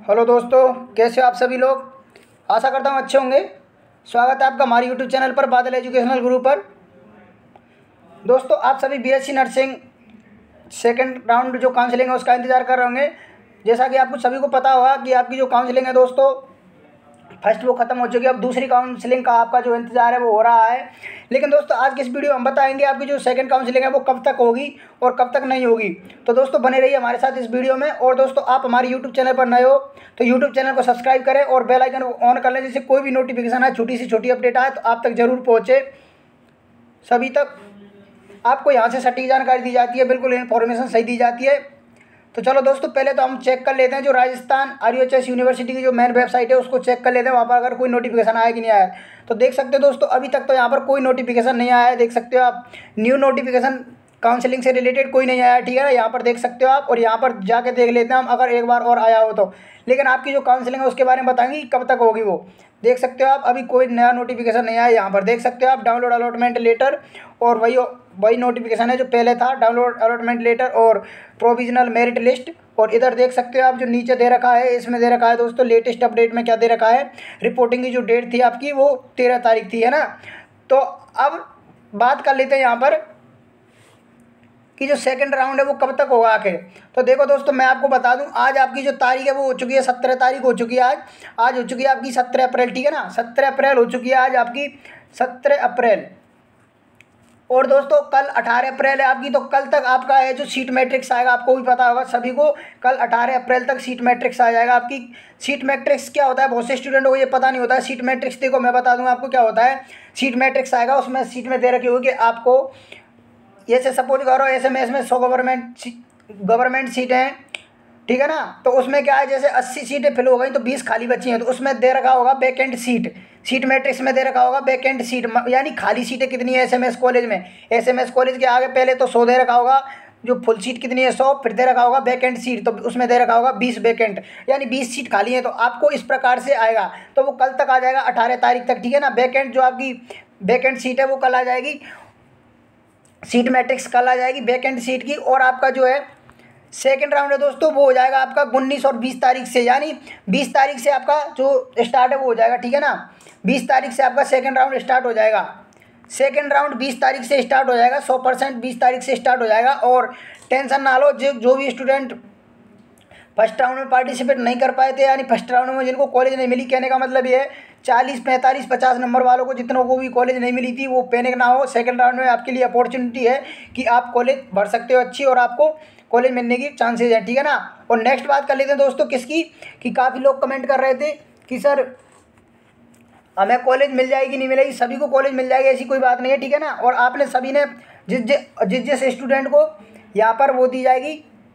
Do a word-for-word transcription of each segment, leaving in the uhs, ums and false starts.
Hello दोस्तों, कैसे हो आप सभी लोग। आशा करता हूँ अच्छे होंगे। स्वागत है आपका हमारे यूट्यूब चैनल पर, बादल एजुकेशनल गुरु पर। दोस्तों, आप सभी बीएससी नर्सिंग सेकंड राउंड जो काउंसलिंग है उसका इंतज़ार कर रहे होंगे। जैसा कि आपको सभी को पता होगा कि आपकी जो काउंसलिंग है दोस्तों, फर्स्ट वो ख़त्म हो चुकी है। अब दूसरी काउंसलिंग का आपका जो इंतज़ार है वो हो रहा है। लेकिन दोस्तों, आज की इस वीडियो में हम बताएंगे आपकी जो सेकंड काउंसलिंग है वो कब तक होगी और कब तक नहीं होगी। तो दोस्तों, बने रहिए हमारे साथ इस वीडियो में। और दोस्तों, आप हमारे यूट्यूब चैनल पर नए हो तो यूट्यूब चैनल को सब्सक्राइब करें और बेल आइकन को ऑन कर लें, जिससे कोई भी नोटिफिकेशन आए, छोटी सी छोटी अपडेट आए तो आप तक जरूर पहुँचे। सभी तक आपको यहाँ से सटीक जानकारी दी जाती है, बिल्कुल इन्फॉर्मेशन सही दी जाती है। तो चलो दोस्तों, पहले तो हम चेक कर लेते हैं जो राजस्थान आरयूएचएस यूनिवर्सिटी की जो मेन वेबसाइट है उसको चेक कर लेते हैं, वहाँ पर अगर कोई नोटिफिकेशन आया कि नहीं आया। तो देख सकते हो दोस्तों, अभी तक तो यहाँ पर कोई नोटिफिकेशन नहीं आया है। देख सकते हो आप, न्यू नोटिफिकेशन काउंसलिंग से रिलेटेड कोई नहीं आया, ठीक है ना। यहाँ पर देख सकते हो आप, और यहाँ पर जाके देख लेते हैं हम अगर एक बार और आया हो तो। लेकिन आपकी जो काउंसलिंग है उसके बारे में बताएंगे कि कब तक होगी वो। देख सकते हो आप, अभी कोई नया नोटिफिकेशन नहीं आया। यहाँ पर देख सकते हो आप, डाउनलोड अलॉटमेंट लेटर, और वही वही नोटिफिकेशन है जो पहले था, डाउनलोड अलॉटमेंट लेटर और प्रोविजनल मेरिट लिस्ट। और इधर देख सकते हो आप, जो नीचे दे रखा है इसमें दे रखा है दोस्तों, लेटेस्ट अपडेट में क्या दे रखा है, रिपोर्टिंग की जो डेट थी आपकी वो तेरह तारीख थी, है ना। तो अब बात कर लेते हैं यहाँ पर कि जो सेकंड राउंड है वो कब तक होगा आखिर। तो देखो दोस्तों, मैं आपको बता दूं, आज आपकी जो तारीख है वो हो चुकी है, सत्रह तारीख हो चुकी है आज आज हो चुकी है आपकी सत्रह अप्रैल, ठीक है ना। सत्रह अप्रैल हो चुकी है आज आपकी, सत्रह अप्रैल। और दोस्तों, कल अठारह अप्रैल है आपकी, तो कल तक आपका है जो सीट मैट्रिक्स आएगा। आपको भी पता होगा सभी को, कल अठारह अप्रैल तक सीट मैट्रिक्स आ जाएगा आपकी। सीट मैट्रिक्स क्या होता है, बहुत से स्टूडेंटों को ये पता नहीं होता है। सीट मैट्रिक्स देखो, मैं बता दूंगा आपको क्या होता है। सीट मैट्रिक्स आएगा, उसमें सीट में दे रखी होगी कि आपको, जैसे सपोज करो एस एम एस में सौ गवर्नमेंट गवर्नमेंट सीटें हैं, ठीक है ना। तो उसमें क्या है, जैसे अस्सी सीटें फिल हो गई तो बीस खाली बची हैं, तो उसमें दे रखा होगा वैकेंट सीट। सीट मैट्रिक्स में दे रखा होगा वैकेंट सीट, यानी खाली सीटें कितनी है एसएमएस कॉलेज में। एसएमएस कॉलेज के आगे पहले तो सौ दे रखा होगा, जो फुल सीट कितनी है सौ, फिर दे रखा होगा वैकेंट सीट, तो उसमें दे रखा होगा बीस वैकेंट, यानी बीस सीट खाली है। तो आपको इस प्रकार से आएगा, तो वो कल तक आ जाएगा, अठारह तारीख तक, ठीक है ना। वैकेंट जो आपकी वैकेंट सीट है वो कल आ जाएगी, सीट मैट्रिक्स कल आ जाएगी वैकेंट सीट की। और आपका जो है सेकंड राउंड है दोस्तों, वो हो जाएगा आपका उन्नीस और बीस तारीख से, यानी बीस तारीख से आपका जो स्टार्ट है वो हो जाएगा, ठीक है ना। बीस तारीख से आपका सेकंड राउंड स्टार्ट हो जाएगा। सेकंड राउंड बीस तारीख से स्टार्ट हो जाएगा, सौ परसेंट बीस तारीख से स्टार्ट हो जाएगा। और टेंशन ना लो, जो जो भी स्टूडेंट फर्स्ट राउंड में पार्टिसिपेट नहीं कर पाए थे, यानी फर्स्ट राउंड में जिनको कॉलेज नहीं मिली, कहने का मतलब ये है चालीस पैंतालीस पचास नंबर वालों को, जितनों को भी कॉलेज नहीं मिली थी, वो पैनिक ना हो। सेकंड राउंड में आपके लिए अपॉर्चुनिटी है कि आप कॉलेज भर सकते हो अच्छी, और आपको कॉलेज मिलने की चांसेज है, ठीक है ना। और नेक्स्ट बात कर लेते हैं दोस्तों किसकी, कि काफ़ी लोग कमेंट कर रहे थे कि सर हमें कॉलेज मिल जाएगी नहीं मिलेगी। सभी को कॉलेज मिल जाएगी, ऐसी कोई बात नहीं है, ठीक है ना। और आपने सभी ने जिस जिस जिस स्टूडेंट को यहाँ पर वो दी जाएगी,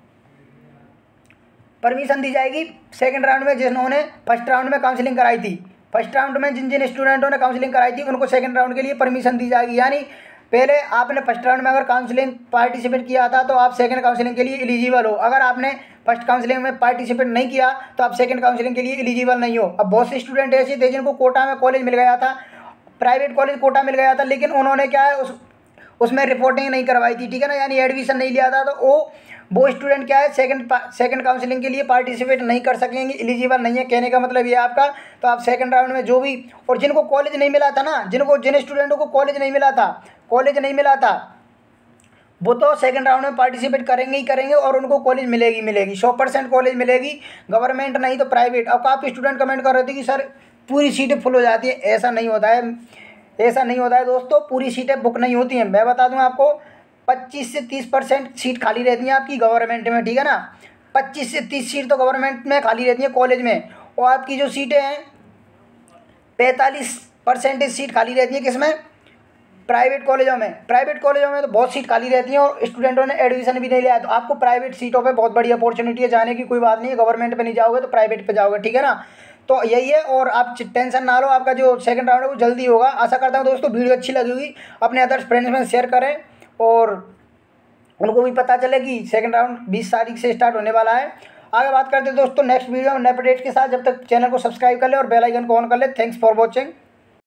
परमिशन दी जाएगी सेकंड राउंड में, जिन्होंने फर्स्ट राउंड में काउंसलिंग कराई थी, फर्स्ट राउंड में जिन जिन स्टूडेंटों ने काउंसलिंग कराई थी उनको सेकंड राउंड के लिए परमिशन दी जाएगी। यानी पहले आपने फर्स्ट राउंड में अगर काउंसलिंग पार्टिसिपेट किया था तो आप सेकंड काउंसलिंग के लिए एलिजिबल हो। अगर आपने फर्स्ट काउंसलिंग में पार्टिसिपेट नहीं किया तो आप सेकंड काउंसलिंग के लिए एलिजिबल नहीं हो। अब बहुत से स्टूडेंट ऐसे थे जिनको कोटा में कॉलेज मिल गया था, प्राइवेट कॉलेज कोटा मिल गया था, लेकिन उन्होंने क्या है उस उसमें रिपोर्टिंग नहीं करवाई थी, ठीक है ना, यानी एडमिशन नहीं लिया था। तो वो वो स्टूडेंट क्या है, सेकंड सेकंड काउंसलिंग के लिए पार्टिसिपेट नहीं कर सकेंगे, एलिजिबल नहीं है, कहने का मतलब ये है आपका। तो आप सेकंड राउंड में जो भी, और जिनको कॉलेज नहीं मिला था ना, जिनको जिन स्टूडेंटों को कॉलेज नहीं मिला था कॉलेज नहीं मिला था वो तो सेकंड राउंड में पार्टिसिपेट करेंगे ही करेंगे, और उनको कॉलेज मिलेगी मिलेगी सौ परसेंट कॉलेज मिलेगी, गवर्नमेंट नहीं तो प्राइवेट। अब काफ़ी स्टूडेंट कमेंट कर रहे थे कि सर पूरी सीटें फुल हो जाती है। ऐसा नहीं होता है, ऐसा नहीं होता है दोस्तों, पूरी सीटें बुक नहीं होती हैं। मैं बता दूं आपको, पच्चीस से तीस परसेंट सीट खाली रहती हैं आपकी गवर्नमेंट में, ठीक है ना। पच्चीस से तीस सीट तो गवर्नमेंट में खाली रहती हैं कॉलेज में, और आपकी जो सीटें हैं पैंतालीस परसेंटेज सीट खाली रहती हैं किसमें, प्राइवेट कॉलेजों में। प्राइवेट कॉलेजों में तो बहुत सीट खाली रहती हैं और स्टूडेंटों ने एडमिशन भी नहीं लिया। तो आपको प्राइवेट सीटों पे बहुत बड़ी अपॉर्चुनिटी है जाने की, कोई बात नहीं है। गवर्नमेंट पे नहीं जाओगे तो प्राइवेट पे जाओगे, ठीक है ना। तो यही है, और आप टेंशन ना लो, आपका जो सेकंड राउंड है वो जल्दी होगा। आशा करता हूँ दोस्तों वीडियो अच्छी लगी होगी, अपने अदर्स फ्रेंड्स में शेयर करें और उनको भी पता चले कि सेकंड राउंड बीस तारीख से स्टार्ट होने वाला है। आगे बात करते हैं दोस्तों नेक्स्ट वीडियो में नए अपडेट के साथ। जब तक चैनल को सब्सक्राइब कर ले और बेल आइकन को ऑन कर ले। Thanks for watching.